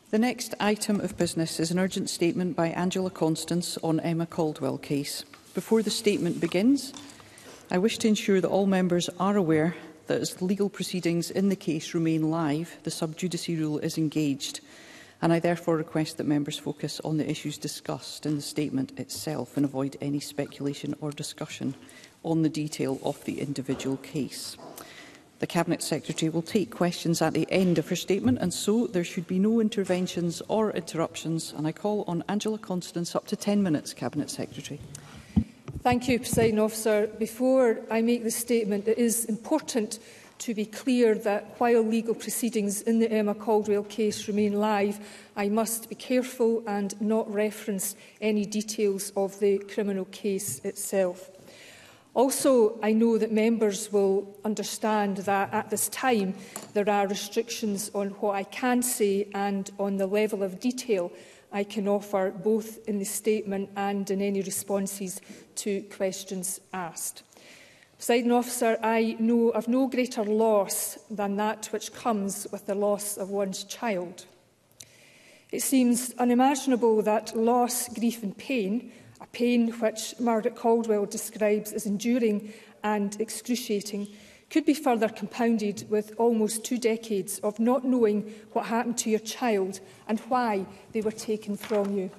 The next item of business is an urgent statement by Angela Constance on Emma Caldwell case. Before the statement begins, I wish to ensure that all members are aware that as legal proceedings in the case remain live, the sub judice rule is engaged, and I therefore request that members focus on the issues discussed in the statement itself and avoid any speculation or discussion on the detail of the individual case. The Cabinet Secretary will take questions at the end of her statement, and so there should be no interventions or interruptions. And I call on Angela Constance, up to 10 minutes, Cabinet Secretary. Thank you, Presiding Officer. Before I make the statement, it is important to be clear that while legal proceedings in the Emma Caldwell case remain live, I must be careful and not reference any details of the criminal case itself. Also, I know that members will understand that at this time there are restrictions on what I can say and on the level of detail I can offer, both in the statement and in any responses to questions asked. Presiding Officer, I know of no greater loss than that which comes with the loss of one's child. It seems unimaginable that loss, grief and pain, a pain which Margaret Caldwell describes as enduring and excruciating, could be further compounded with almost 2 decades of not knowing what happened to your child and why they were taken from you.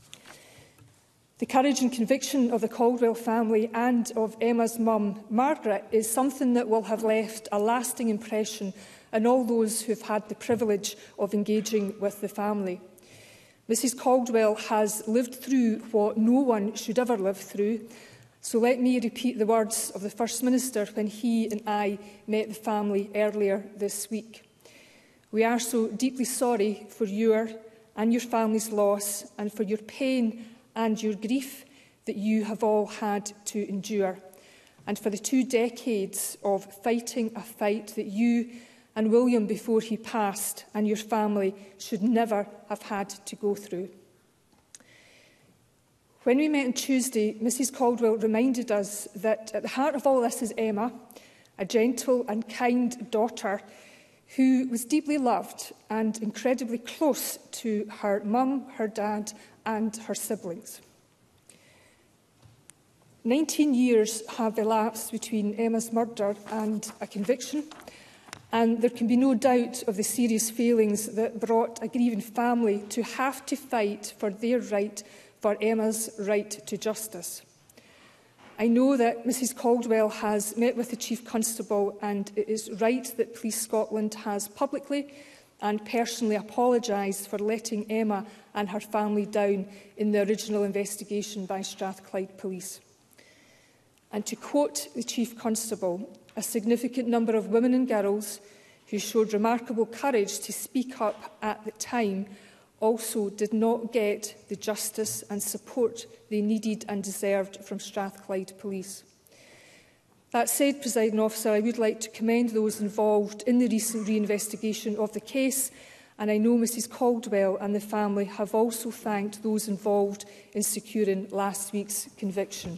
The courage and conviction of the Caldwell family and of Emma's mum, Margaret, is something that will have left a lasting impression on all those who have had the privilege of engaging with the family. Mrs Caldwell has lived through what no one should ever live through, so let me repeat the words of the First Minister when he and I met the family earlier this week. We are so deeply sorry for your and your family's loss and for your pain and your grief that you have all had to endure, and for the 2 decades of fighting a fight that you and William, before he passed, and your family should never have had to go through. When we met on Tuesday, Mrs Caldwell reminded us that at the heart of all this is Emma, a gentle and kind daughter who was deeply loved and incredibly close to her mum, her dad and her siblings. 19 years have elapsed between Emma's murder and a conviction, and there can be no doubt of the serious failings that brought a grieving family to have to fight for their right, for Emma's right to justice. I know that Mrs Caldwell has met with the Chief Constable, and it is right that Police Scotland has publicly and personally apologised for letting Emma and her family down in the original investigation by Strathclyde Police. And to quote the Chief Constable, a significant number of women and girls who showed remarkable courage to speak up at the time also did not get the justice and support they needed and deserved from Strathclyde Police. That said, Presiding Officer, I would like to commend those involved in the recent reinvestigation of the case, and I know Mrs Caldwell and the family have also thanked those involved in securing last week's conviction.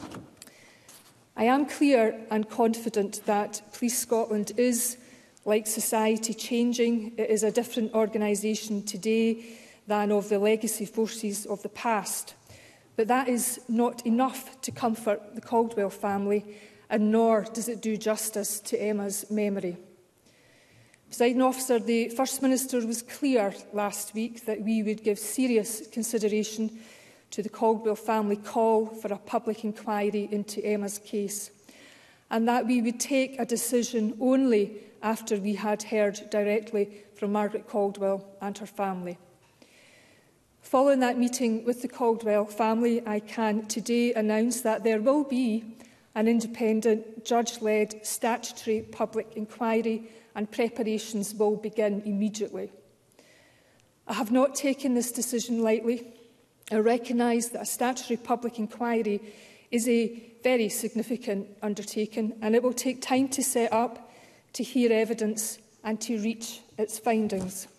I am clear and confident that Police Scotland is, like society, changing. It is a different organisation today than of the legacy forces of the past. But that is not enough to comfort the Caldwell family, and nor does it do justice to Emma's memory. Presiding Officer, the First Minister was clear last week that we would give serious consideration to the Caldwell family call for a public inquiry into Emma's case, and that we would take a decision only after we had heard directly from Margaret Caldwell and her family. Following that meeting with the Caldwell family, I can today announce that there will be an independent, judge-led statutory public inquiry, and preparations will begin immediately. I have not taken this decision lightly. I recognise that a statutory public inquiry is a very significant undertaking, and it will take time to set up, to hear evidence and to reach its findings.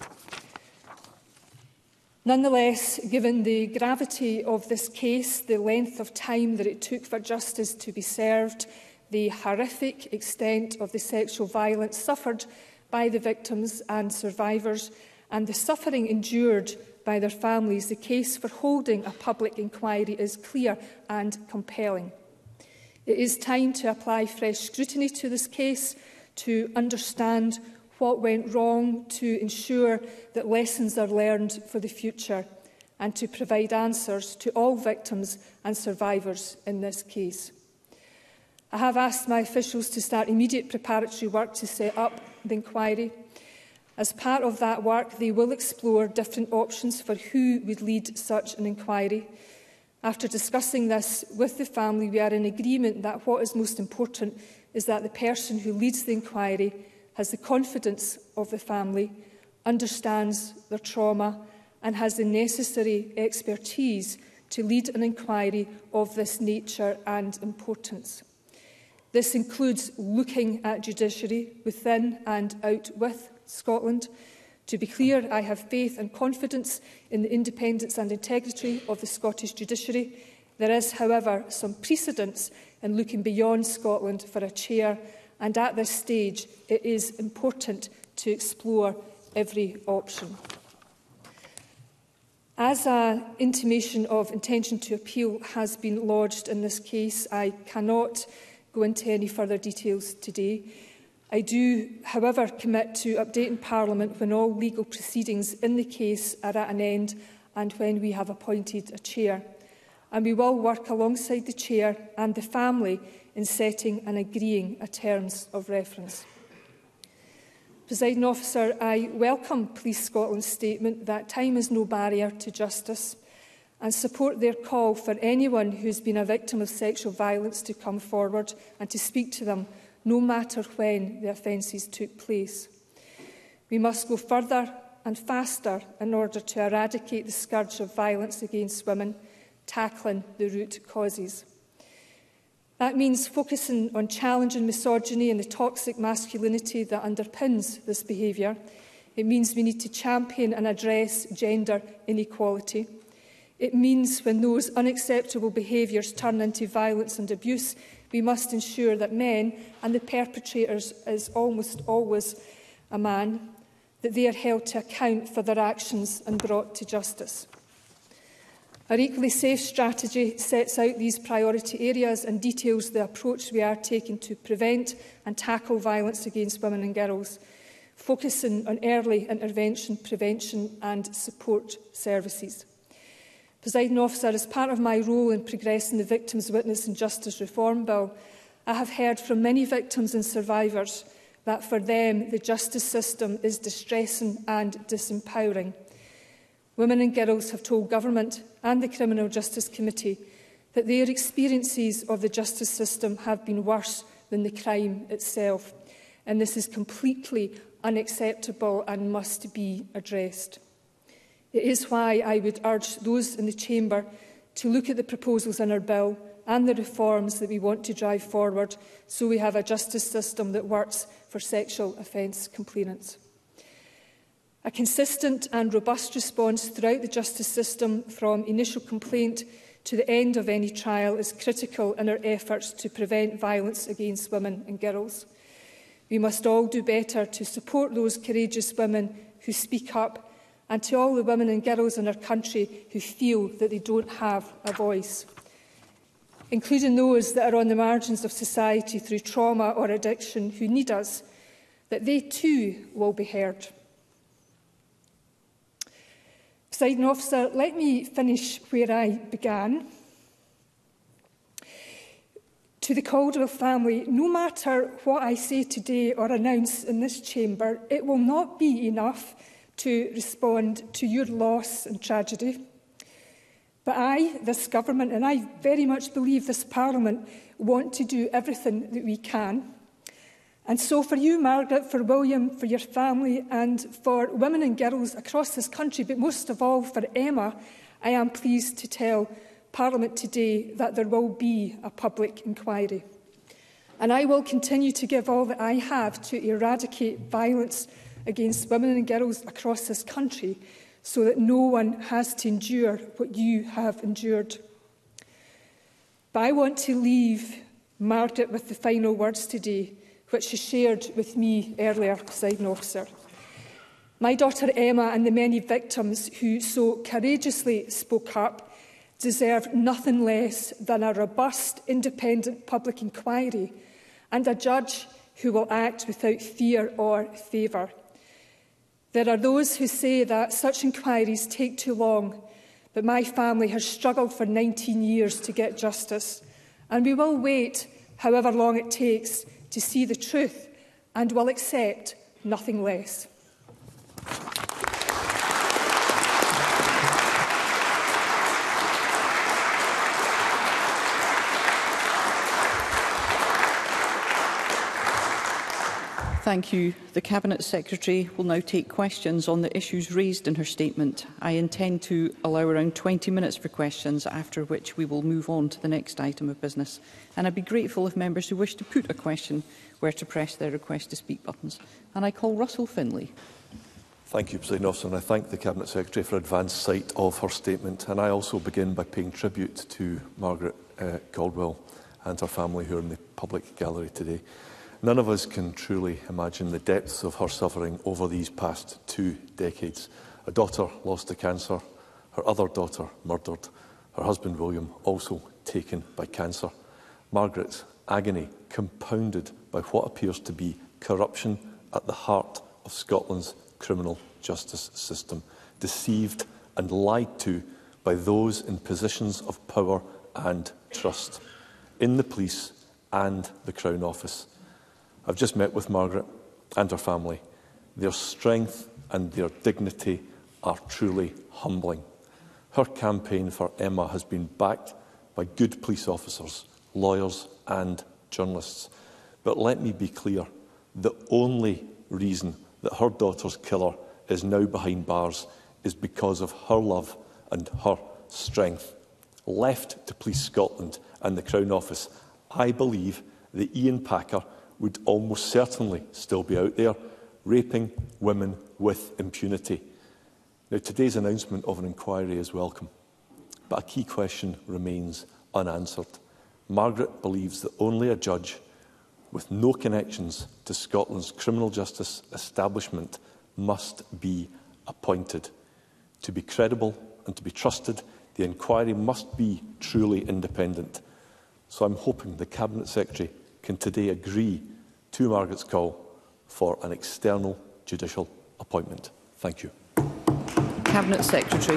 Nonetheless, given the gravity of this case, the length of time that it took for justice to be served, the horrific extent of the sexual violence suffered by the victims and survivors, and the suffering endured by their families, the case for holding a public inquiry is clear and compelling. It is time to apply fresh scrutiny to this case, to understand what went wrong, to ensure that lessons are learned for the future, and to provide answers to all victims and survivors in this case. I have asked my officials to start immediate preparatory work to set up the inquiry. As part of that work, they will explore different options for who would lead such an inquiry. After discussing this with the family, we are in agreement that what is most important is that the person who leads the inquiry has the confidence of the family, understands their trauma, and has the necessary expertise to lead an inquiry of this nature and importance. This includes looking at judiciary within and out with Scotland. To be clear, I have faith and confidence in the independence and integrity of the Scottish judiciary. There is, however, some precedence in looking beyond Scotland for a chair, and at this stage it is important to explore every option. As an intimation of intention to appeal has been lodged in this case, I cannot go into any further details today. I do, however, commit to updating Parliament when all legal proceedings in the case are at an end and when we have appointed a chair. And we will work alongside the chair and the family in setting and agreeing a terms of reference. Presiding Officer, I welcome Police Scotland's statement that time is no barrier to justice, and support their call for anyone who has been a victim of sexual violence to come forward and to speak to them, no matter when the offences took place. We must go further and faster in order to eradicate the scourge of violence against women, tackling the root causes. That means focusing on challenging misogyny and the toxic masculinity that underpins this behaviour. It means we need to champion and address gender inequality. It means when those unacceptable behaviours turn into violence and abuse, we must ensure that men, and the perpetrators is almost always a man, that they are held to account for their actions and brought to justice. Our Equally Safe strategy sets out these priority areas and details the approach we are taking to prevent and tackle violence against women and girls, focusing on early intervention, prevention and support services. Presiding Officer, as part of my role in progressing the Victims' Witness and Justice Reform Bill, I have heard from many victims and survivors that for them the justice system is distressing and disempowering. Women and girls have told Government and the Criminal Justice Committee that their experiences of the justice system have been worse than the crime itself, and this is completely unacceptable and must be addressed. It is why I would urge those in the Chamber to look at the proposals in our bill and the reforms that we want to drive forward so we have a justice system that works for sexual offence complainants. A consistent and robust response throughout the justice system, from initial complaint to the end of any trial, is critical in our efforts to prevent violence against women and girls. We must all do better to support those courageous women who speak up, and to all the women and girls in our country who feel that they don't have a voice, including those that are on the margins of society through trauma or addiction who need us, that they too will be heard. Presiding Officer, let me finish where I began. To the Caldwell family, no matter what I say today or announce in this chamber, it will not be enough to respond to your loss and tragedy. But I, this Government, and I very much believe this Parliament, want to do everything that we can. And so for you, Margaret, for William, for your family and for women and girls across this country, but most of all for Emma, I am pleased to tell Parliament today that there will be a public inquiry. And I will continue to give all that I have to eradicate violence against women and girls across this country so that no one has to endure what you have endured. But I want to leave Margaret with the final words today, which she shared with me earlier, Presiding Officer. My daughter Emma and the many victims who so courageously spoke up deserve nothing less than a robust, independent public inquiry and a judge who will act without fear or favour. There are those who say that such inquiries take too long, but my family has struggled for 19 years to get justice, and we will wait however long it takes to see the truth and will accept nothing less. Thank you. The Cabinet Secretary will now take questions on the issues raised in her statement. I intend to allow around 20 minutes for questions, after which we will move on to the next item of business. And I'd be grateful if members who wish to put a question were to press their request to speak buttons. And I call Russell Finlay. Thank you, President Officer, and I thank the Cabinet Secretary for advance sight of her statement. And I also begin by paying tribute to Margaret Caldwell and her family who are in the public gallery today. None of us can truly imagine the depths of her suffering over these past 2 decades. A daughter lost to cancer, her other daughter murdered, her husband William also taken by cancer. Margaret's agony compounded by what appears to be corruption at the heart of Scotland's criminal justice system, deceived and lied to by those in positions of power and trust, in the police and the Crown Office. I've just met with Margaret and her family. Their strength and their dignity are truly humbling. Her campaign for Emma has been backed by good police officers, lawyers and journalists. But let me be clear, the only reason that her daughter's killer is now behind bars is because of her love and her strength. Left to Police Scotland and the Crown Office, I believe that Ian Packer would almost certainly still be out there, raping women with impunity. Now, today's announcement of an inquiry is welcome, but a key question remains unanswered. Margaret believes that only a judge with no connections to Scotland's criminal justice establishment must be appointed. To be credible and to be trusted, the inquiry must be truly independent. So I'm hoping the Cabinet Secretary can today agree to Margaret's call for an external judicial appointment. Thank you. Cabinet Secretary.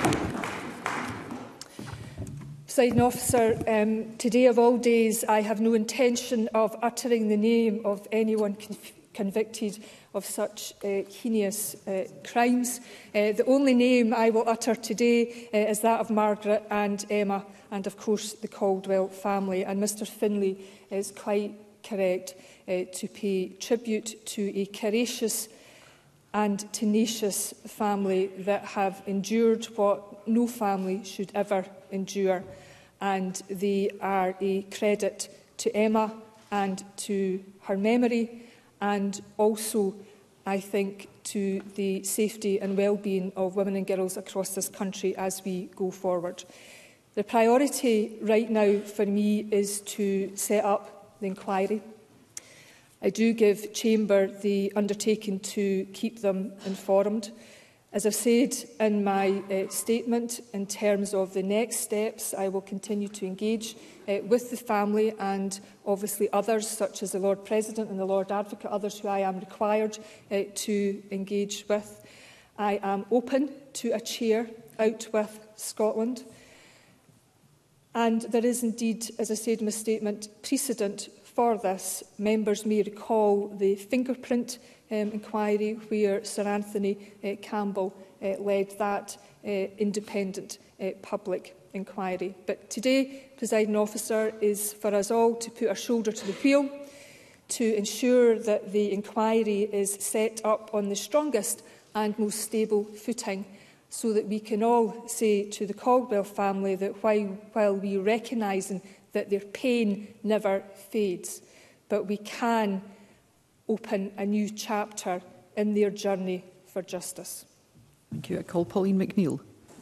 Presiding Officer, today of all days I have no intention of uttering the name of anyone convicted of such heinous crimes. The only name I will utter today is that of Margaret and Emma and, of course, the Caldwell family. And Mr Finlay is quite correct to pay tribute to a courageous and tenacious family that have endured what no family should ever endure. And they are a credit to Emma and to her memory, and also, I think, to the safety and well-being of women and girls across this country as we go forward. The priority right now for me is to set up the inquiry. I do give Chamber the undertaking to keep them informed. As I've said in my statement, in terms of the next steps, I will continue to engage with the family and obviously others, such as the Lord President and the Lord Advocate, others who I am required to engage with. I am open to a chair out with Scotland. And there is indeed, as I said in my statement, precedent for this. Members may recall the fingerprint inquiry where Sir Anthony Campbell led that independent public inquiry. But today, Presiding Officer, is for us all to put our shoulder to the wheel, to ensure that the inquiry is set up on the strongest and most stable footing, so that we can all say to the Caldwell family that while we recognise that their pain never fades, but we can open a new chapter in their journey for justice. Thank you. I call Pauline McNeill.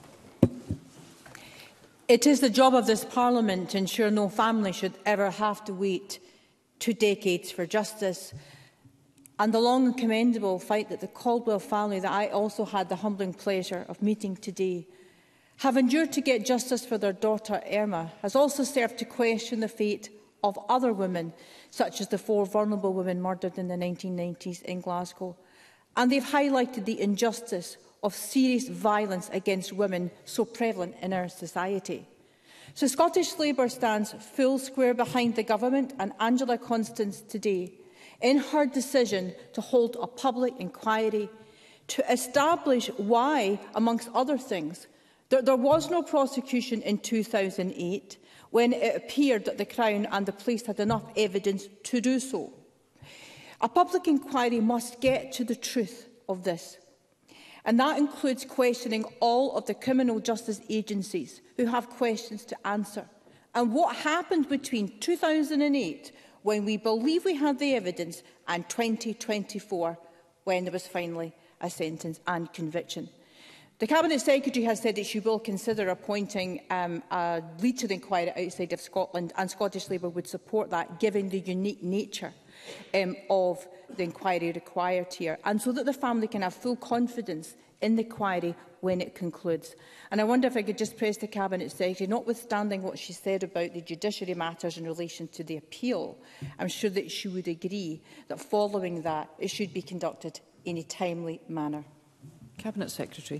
It is the job of this Parliament to ensure no family should ever have to wait 2 decades for justice. and the long and commendable fight that the Caldwell family, that I also had the humbling pleasure of meeting today, have endured to get justice for their daughter Irma, has also served to question the fate of other women, such as the 4 vulnerable women murdered in the 1990s in Glasgow. And they've highlighted the injustice of serious violence against women so prevalent in our society. So Scottish Labour stands full square behind the Government and Angela Constance today in her decision to hold a public inquiry to establish why, amongst other things, there was no prosecution in 2008 when it appeared that the Crown and the police had enough evidence to do so. A public inquiry must get to the truth of this, and that includes questioning all of the criminal justice agencies who have questions to answer. And what happened between 2008, when we believe we had the evidence, and 2024, when there was finally a sentence and conviction. The Cabinet Secretary has said that she will consider appointing a lead to the inquiry outside of Scotland, and Scottish Labour would support that, given the unique nature of the inquiry required here, and so that the family can have full confidence in the inquiry when it concludes. And I wonder if I could just press the Cabinet Secretary, notwithstanding what she said about the judiciary matters in relation to the appeal, I'm sure that she would agree that following that it should be conducted in a timely manner. Cabinet Secretary.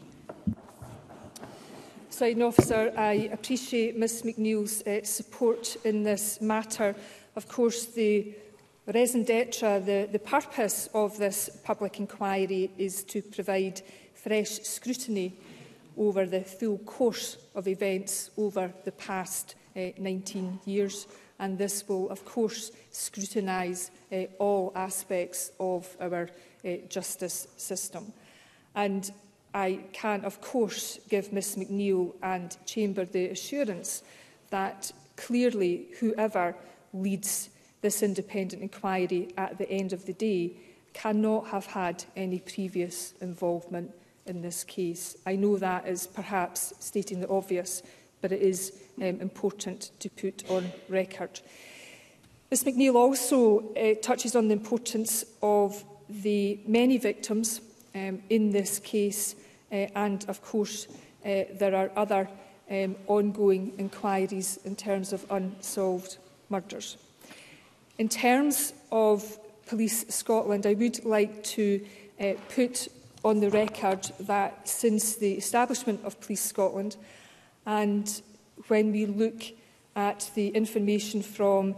Presiding Officer, I appreciate Ms McNeill's support in this matter. Of course, the raison d'etre, the purpose of this public inquiry is to provide fresh scrutiny over the full course of events over the past 19 years. And this will, of course, scrutinise all aspects of our justice system. And I can, of course, give Ms McNeill and Chamber the assurance that clearly whoever leads this independent inquiry at the end of the day cannot have had any previous involvement in this case. I know that is perhaps stating the obvious, but it is important to put on record. Ms McNeill also touches on the importance of the many victims in this case, and of course there are other ongoing inquiries in terms of unsolved murders. In terms of Police Scotland, I would like to put on the record that since the establishment of Police Scotland, and when we look at the information from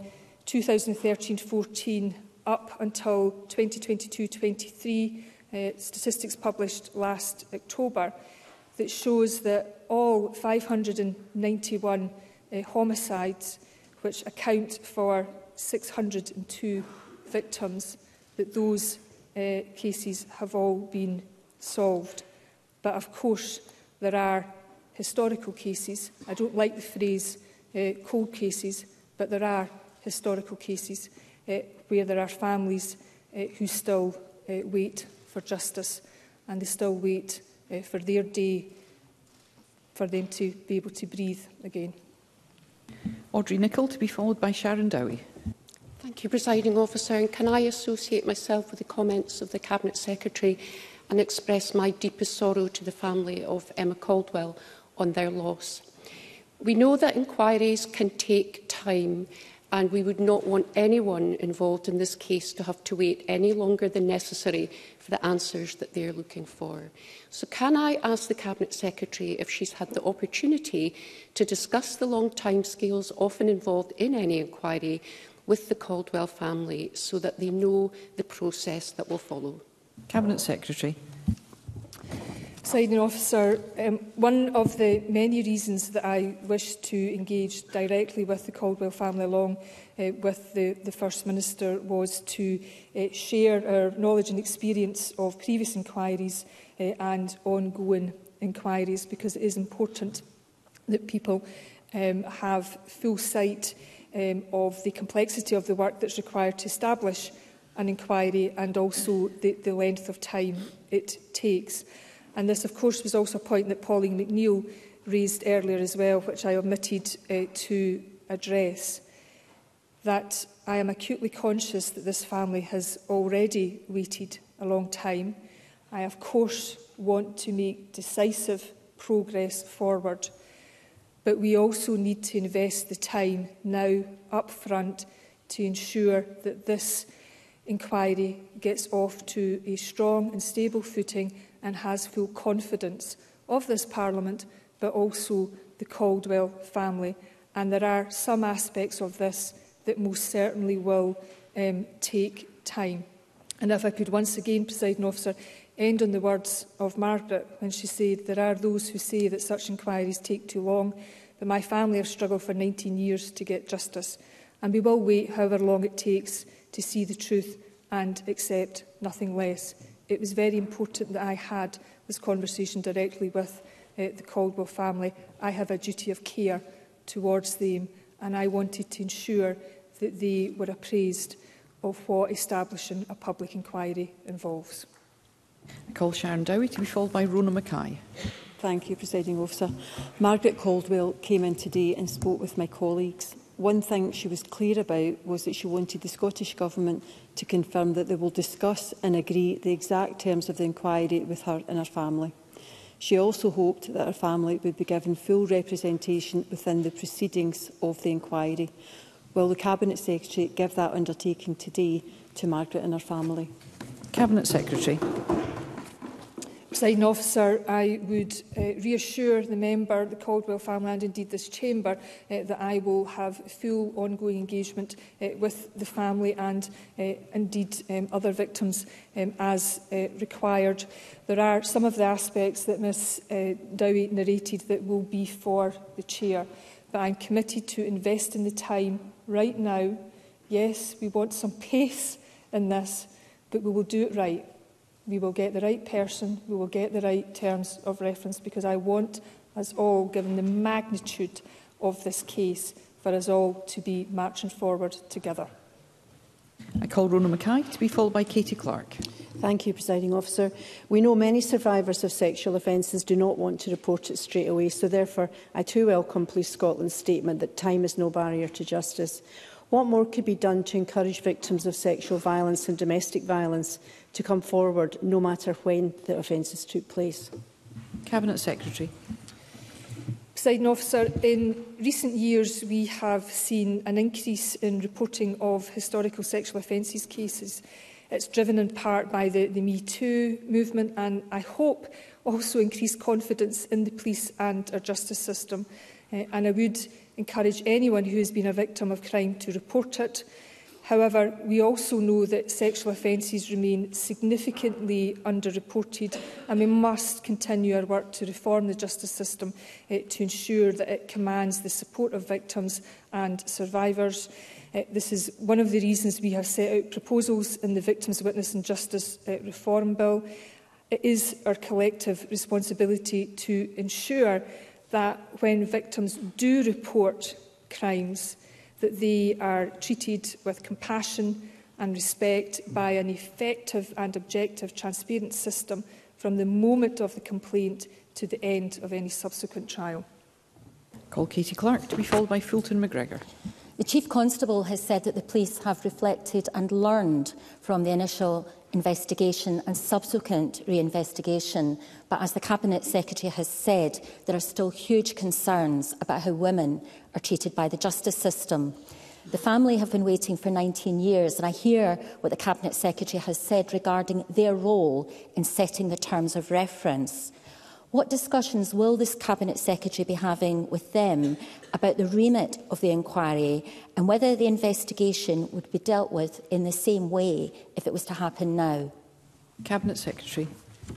2013-14 up until 2022-23, statistics published last October, that shows that all 591 homicides, which account for 602 victims, that those cases have all been solved. But of course, there are historical cases. I don't like the phrase cold cases, but there are historical cases where there are families who still wait for justice, and they still wait for their day for them to be able to breathe again. Audrey Nicholl, to be followed by Sharon Dowie. Thank you, Presiding Officer. And can I associate myself with the comments of the Cabinet Secretary and express my deepest sorrow to the family of Emma Caldwell on their loss. We know that inquiries can take time, and we would not want anyone involved in this case to have to wait any longer than necessary for the answers that they are looking for. So can I ask the Cabinet Secretary if she's had the opportunity to discuss the long timescales often involved in any inquiry with the Caldwell family so that they know the process that will follow? Cabinet Secretary. Presiding Officer, one of the many reasons that I wish to engage directly with the Caldwell family along with the First Minister was to share our knowledge and experience of previous inquiries and ongoing inquiries, because it is important that people have full sight of the complexity of the work that's required to establish an inquiry and also the length of time it takes. And this, of course, was also a point that Pauline McNeill raised earlier as well, which I omitted to address. that I am acutely conscious that this family has already waited a long time. I, of course, want to make decisive progress forward, but we also need to invest the time now up front to ensure that this inquiry gets off to a strong and stable footing and has full confidence of this Parliament, but also the Caldwell family. And there are some aspects of this that most certainly will take time. And if I could once again, Presiding Officer, end on the words of Margaret when she said, there are those who say that such inquiries take too long, but my family have struggled for 19 years to get justice, and we will wait however long it takes to see the truth and accept nothing less. It was very important that I had this conversation directly with the Caldwell family. I have a duty of care towards them, and I wanted to ensure that they were appraised of what establishing a public inquiry involves. I call Sharon Dowie to be followed by Rona Mackay. Thank you, Presiding Officer. Margaret Caldwell came in today and spoke with my colleagues. One thing she was clear about was that she wanted the Scottish Government to confirm that they will discuss and agree the exact terms of the inquiry with her and her family. She also hoped that her family would be given full representation within the proceedings of the inquiry. Will the Cabinet Secretary give that undertaking today to Margaret and her family? Cabinet Secretary. Presiding Officer, I would reassure the member, the Caldwell family and indeed this chamber that I will have full ongoing engagement with the family and indeed other victims as required. There are some of the aspects that Ms Dowie narrated that will be for the Chair, but I'm committed to invest in the time right now. Yes, we want some pace in this, but we will do it right. We will get the right person, we will get the right terms of reference, because I want us all, given the magnitude of this case, for us all to be marching forward together. I call Rona Mackay to be followed by Katie Clark. Thank you, Presiding Officer. We know many survivors of sexual offences do not want to report it straight away, so therefore I too welcome Police Scotland's statement that time is no barrier to justice. What more could be done to encourage victims of sexual violence and domestic violence to come forward, no matter when the offences took place? Cabinet Secretary. Presiding Officer, in recent years we have seen an increase in reporting of historical sexual offences cases. It's driven in part by the Me Too movement, and I hope also increased confidence in the police and our justice system. And I would encourage anyone who has been a victim of crime to report it. However, we also know that sexual offences remain significantly underreported, and we must continue our work to reform the justice system to ensure that it commands the support of victims and survivors. This is one of the reasons we have set out proposals in the Victims, Witness and Justice Reform Bill. It is our collective responsibility to ensure that when victims do report crimes, that they are treated with compassion and respect by an effective and objective transparent system from the moment of the complaint to the end of any subsequent trial. Call Katie Clark to be followed by Fulton McGregor. The Chief Constable has said that the police have reflected and learned from the initial investigation and subsequent re-investigation, but as the Cabinet Secretary has said, there are still huge concerns about how women are treated by the justice system. The family have been waiting for 19 years, and I hear what the Cabinet Secretary has said regarding their role in setting the terms of reference. What discussions will this Cabinet Secretary be having with them about the remit of the inquiry and whether the investigation would be dealt with in the same way if it was to happen now? Cabinet Secretary.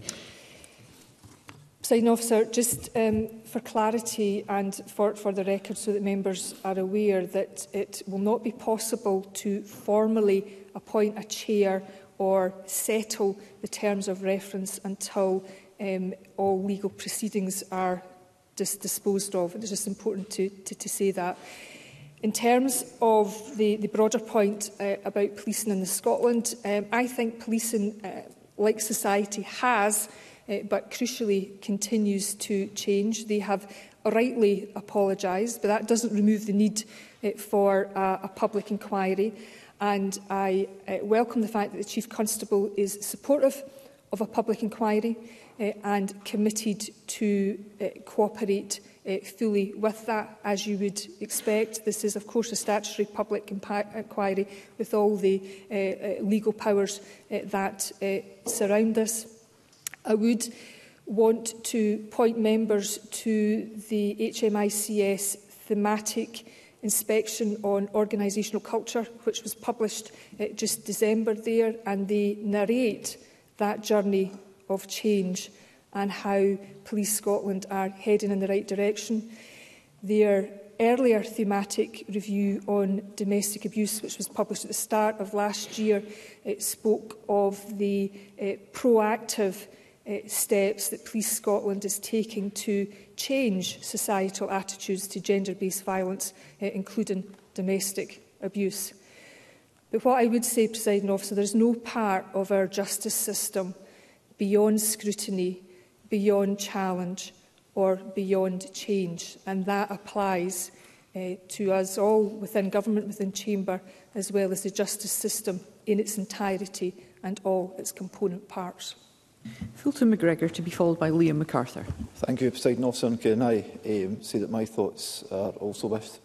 Presiding Officer, just for clarity and for the record so that members are aware that it will not be possible to formally appoint a chair or settle the terms of reference until all legal proceedings are disposed of. It's just important to say that. In terms of the broader point about policing in Scotland, I think policing, like society, has but crucially continues to change. They have rightly apologised, but that doesn't remove the need for a public inquiry. And I welcome the fact that the Chief Constable is supportive of a public inquiry and committed to cooperate fully with that, as you would expect. This is, of course, a statutory public inquiry with all the legal powers that surround us. I would want to point members to the HMICS thematic inspection on organisational culture, which was published just December there, and they narrate that journey of change and how Police Scotland are heading in the right direction. Their earlier thematic review on domestic abuse, which was published at the start of last year, it spoke of the proactive steps that Police Scotland is taking to change societal attitudes to gender-based violence, including domestic abuse. But what I would say, Presiding Officer, there is no part of our justice system beyond scrutiny, beyond challenge or beyond change, and that applies to us all within government, within chamber, as well as the justice system in its entirety and all its component parts. Fulton McGregor, to be followed by Liam MacArthur. Thank you, Presiding Officer. And can I say that my thoughts are also with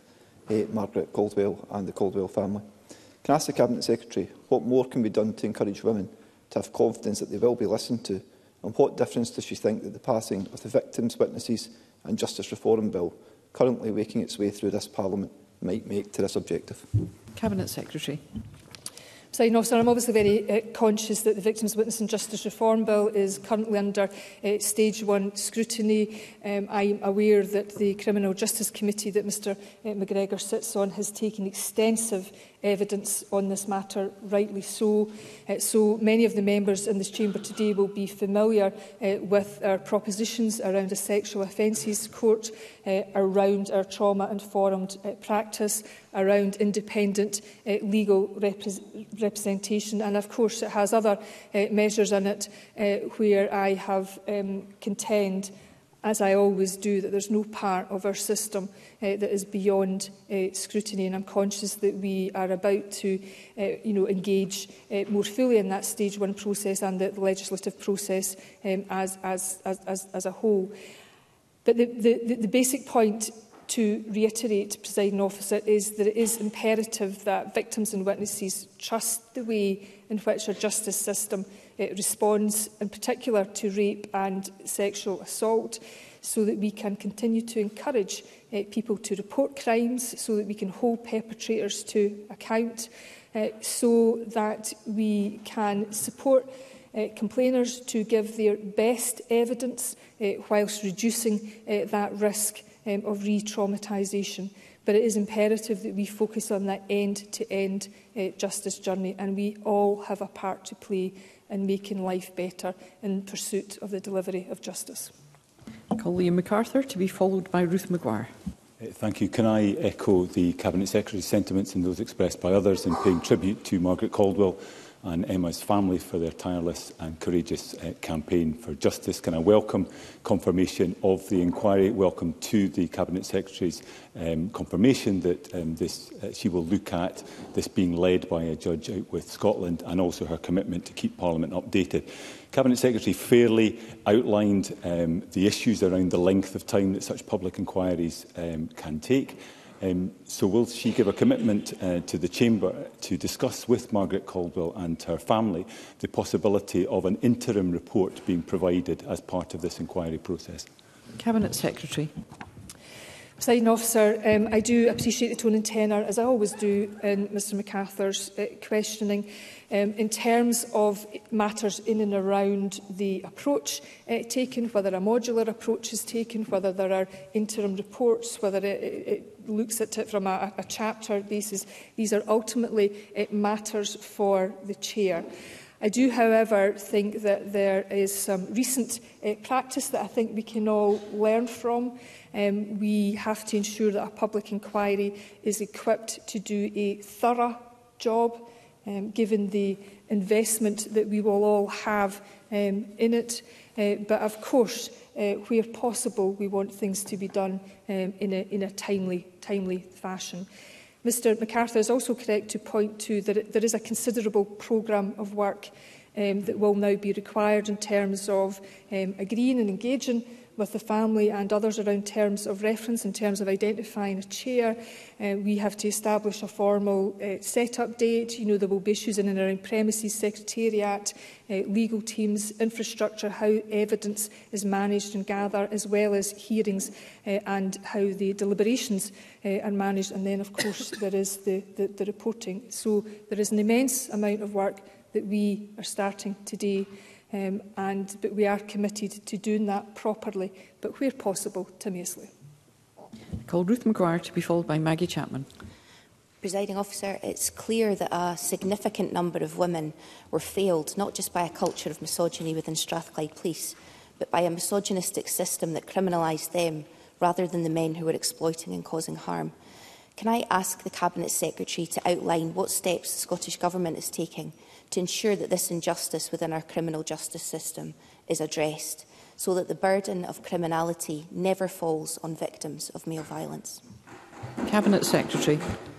Margaret Caldwell and the Caldwell family. Can I ask the Cabinet Secretary what more can be done to encourage women to have confidence that they will be listened to, and what difference does she think that the passing of the Victims, Witnesses and Justice Reform Bill, currently making its way through this Parliament, might make to this objective? Cabinet Secretary. Presiding Officer, I'm obviously very conscious that the Victims, Witness and Justice Reform Bill is currently under Stage 1 scrutiny. I'm aware that the Criminal Justice Committee that Mr McGregor sits on has taken extensive evidence on this matter, rightly so. So many of the members in this chamber today will be familiar with our propositions around a sexual offences court, around our trauma-informed practice, around independent legal representation, and of course it has other measures in it where I have contend, as I always do, that there's no part of our system that is beyond scrutiny, and I'm conscious that we are about to engage more fully in that Stage 1 process and the legislative process as a whole. But the basic point to reiterate, Presiding Officer, is that it is imperative that victims and witnesses trust the way in which our justice system responds, in particular to rape and sexual assault, so that we can continue to encourage people to report crimes, so that we can hold perpetrators to account, so that we can support complainers to give their best evidence whilst reducing that risk of re-traumatisation. But it is imperative that we focus on that end-to-end justice journey, and we all have a part to play in making life better in pursuit of the delivery of justice. I call Liam MacArthur, to be followed by Ruth Maguire. Thank you. Can I echo the Cabinet Secretary's sentiments and those expressed by others in paying tribute to Margaret Caldwell and Emma's family for their tireless and courageous campaign for justice? Can I welcome confirmation of the inquiry? Welcome to the Cabinet Secretary's confirmation that she will look at this being led by a judge out with Scotland, and also her commitment to keep Parliament updated. Cabinet Secretary fairly outlined the issues around the length of time that such public inquiries can take. So will she give a commitment to the Chamber to discuss with Margaret Caldwell and her family the possibility of an interim report being provided as part of this inquiry process? Cabinet Secretary. Presiding Officer, I do appreciate the tone and tenor, as I always do, in Mr MacArthur's questioning. In terms of matters in and around the approach taken, whether a modular approach is taken, whether there are interim reports, whether it looks at it from a chapter basis, these are ultimately matters for the Chair. I do, however, think that there is some recent practice that I think we can all learn from. We have to ensure that a public inquiry is equipped to do a thorough job, given the investment that we will all have in it. But of course, where possible, we want things to be done in a timely fashion. Mr MacArthur is also correct to point to that there is a considerable programme of work that will now be required in terms of agreeing and engaging with the family and others around terms of reference, in terms of identifying a chair. We have to establish a formal set-up date. You know, there will be issues in and around premises, secretariat, legal teams, infrastructure, how evidence is managed and gathered, as well as hearings and how the deliberations are managed. And then, of course, there is the reporting. So there is an immense amount of work that we are starting today. But we are committed to doing that properly, but where possible, timeously. Call Ruth Maguire to be followed by Maggie Chapman. Presiding Officer, it's clear that a significant number of women were failed, not just by a culture of misogyny within Strathclyde Police, but by a misogynistic system that criminalised them rather than the men who were exploiting and causing harm. Can I ask the Cabinet Secretary to outline what steps the Scottish Government is taking to ensure that this injustice within our criminal justice system is addressed, so that the burden of criminality never falls on victims of male violence? Cabinet Secretary.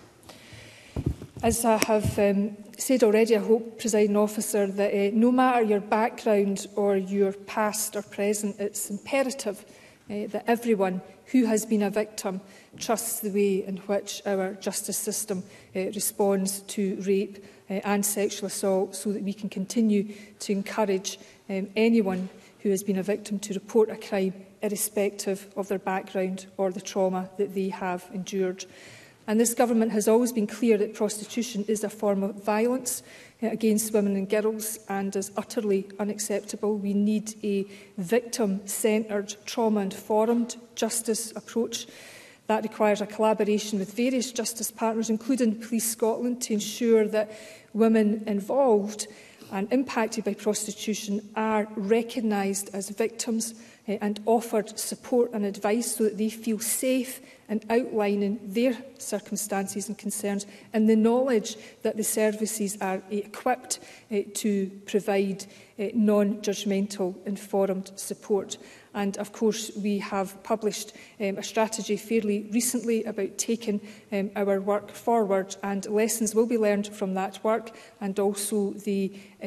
As I have said already, I hope, Presiding Officer, that no matter your background or your past or present, it's imperative that everyone who has been a victim trusts the way in which our justice system responds to rape and sexual assault, so that we can continue to encourage anyone who has been a victim to report a crime, irrespective of their background or the trauma that they have endured. And this Government has always been clear that prostitution is a form of violence against women and girls and is utterly unacceptable. We need a victim-centred, trauma-informed justice approach. That requires a collaboration with various justice partners, including Police Scotland, to ensure that women involved and impacted by prostitution are recognised as victims and offered support and advice so that they feel safe in outlining their circumstances and concerns, and the knowledge that the services are equipped to provide non-judgmental, informed support. And of course, we have published a strategy fairly recently about taking our work forward, and lessons will be learned from that work, and also the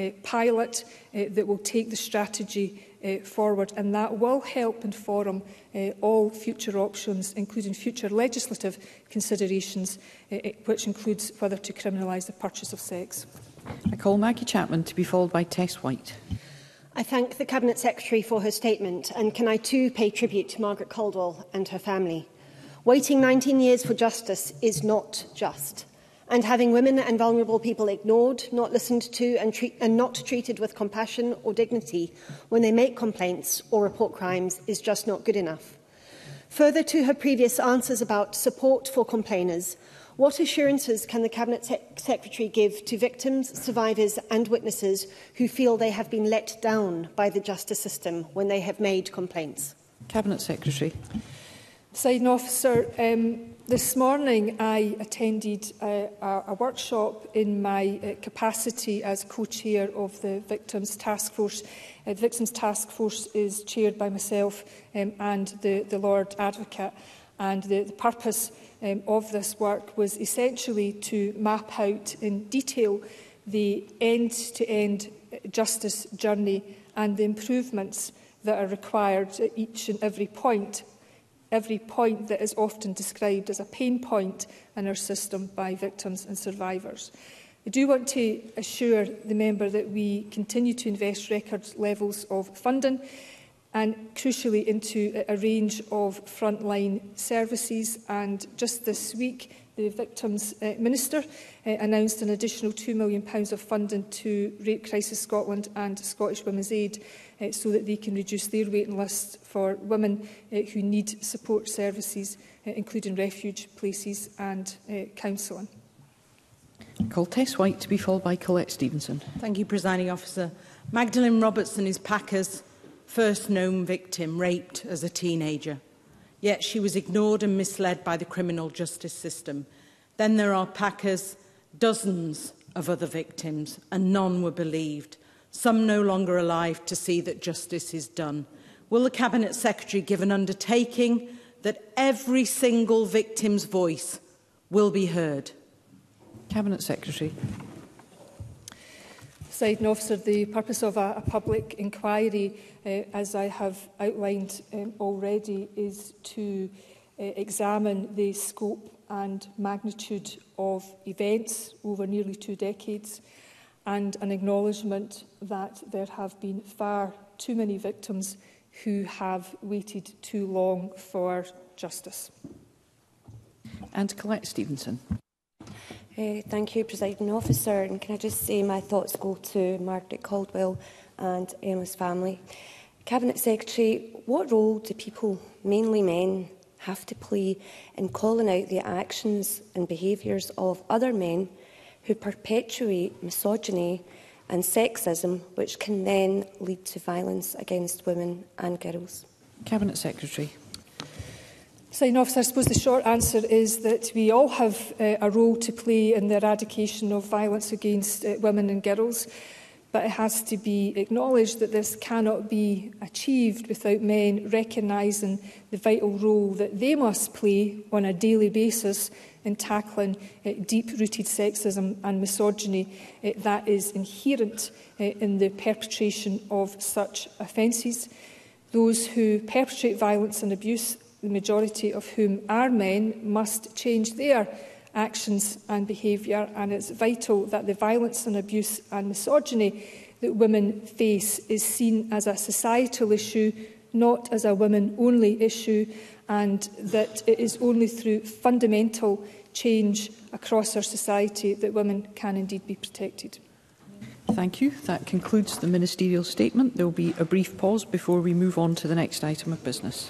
pilot that will take the strategy forward, and that will help inform all future options, including future legislative considerations, which includes whether to criminalise the purchase of sex. I call Maggie Chapman to be followed by Tess White. I thank the Cabinet Secretary for her statement, and can I too pay tribute to Margaret Caldwell and her family. Waiting 19 years for justice is not just, and having women and vulnerable people ignored, not listened to and not treated with compassion or dignity when they make complaints or report crimes is just not good enough. Further to her previous answers about support for complainers, what assurances can the Cabinet Secretary give to victims, survivors and witnesses who feel they have been let down by the justice system when they have made complaints? Cabinet Secretary. Presiding Officer, this morning I attended a workshop in my capacity as co-chair of the Victims Task Force. The Victims Task Force is chaired by myself and the Lord Advocate, and the purpose of this work was essentially to map out in detail the end-to-end justice journey and the improvements that are required at each and every point that is often described as a pain point in our system by victims and survivors. I do want to assure the member that we continue to invest record levels of funding and crucially into a range of frontline services. And just this week, the Victims Minister announced an additional £2 million of funding to Rape Crisis Scotland and Scottish Women's Aid so that they can reduce their waiting lists for women who need support services, including refuge places and counselling. I call Tess White to be followed by Colette Stevenson. Thank you, Presiding Officer. Magdalene Robertson is Packer's first known victim, raped as a teenager. Yet she was ignored and misled by the criminal justice system. Then there are Packer's dozens of other victims, and none were believed. some no longer alive to see that justice is done. Will the Cabinet Secretary give an undertaking that every single victim's voice will be heard? Cabinet Secretary. Presiding Officer, the purpose of a public inquiry, as I have outlined already, is to examine the scope and magnitude of events over nearly 2 decades, and an acknowledgement that there have been far too many victims who have waited too long for justice. And Colette Stevenson. Thank you, Presiding Officer. And can I just say my thoughts go to Margaret Caldwell and Emma's family. Cabinet Secretary, what role do people, mainly men, have to play in calling out the actions and behaviours of other men who perpetuate misogyny and sexism, which can then lead to violence against women and girls? Cabinet Secretary. Presiding Officer, I suppose the short answer is that we all have a role to play in the eradication of violence against women and girls, but it has to be acknowledged that this cannot be achieved without men recognising the vital role that they must play on a daily basis in tackling deep-rooted sexism and misogyny that is inherent in the perpetration of such offences. Those who perpetrate violence and abuse, the majority of whom are men, must change their actions and behaviour, and it's vital that the violence and abuse and misogyny that women face is seen as a societal issue, not as a women-only issue, and that it is only through fundamental change across our society that women can indeed be protected. Thank you. That concludes the ministerial statement. There will be a brief pause before we move on to the next item of business.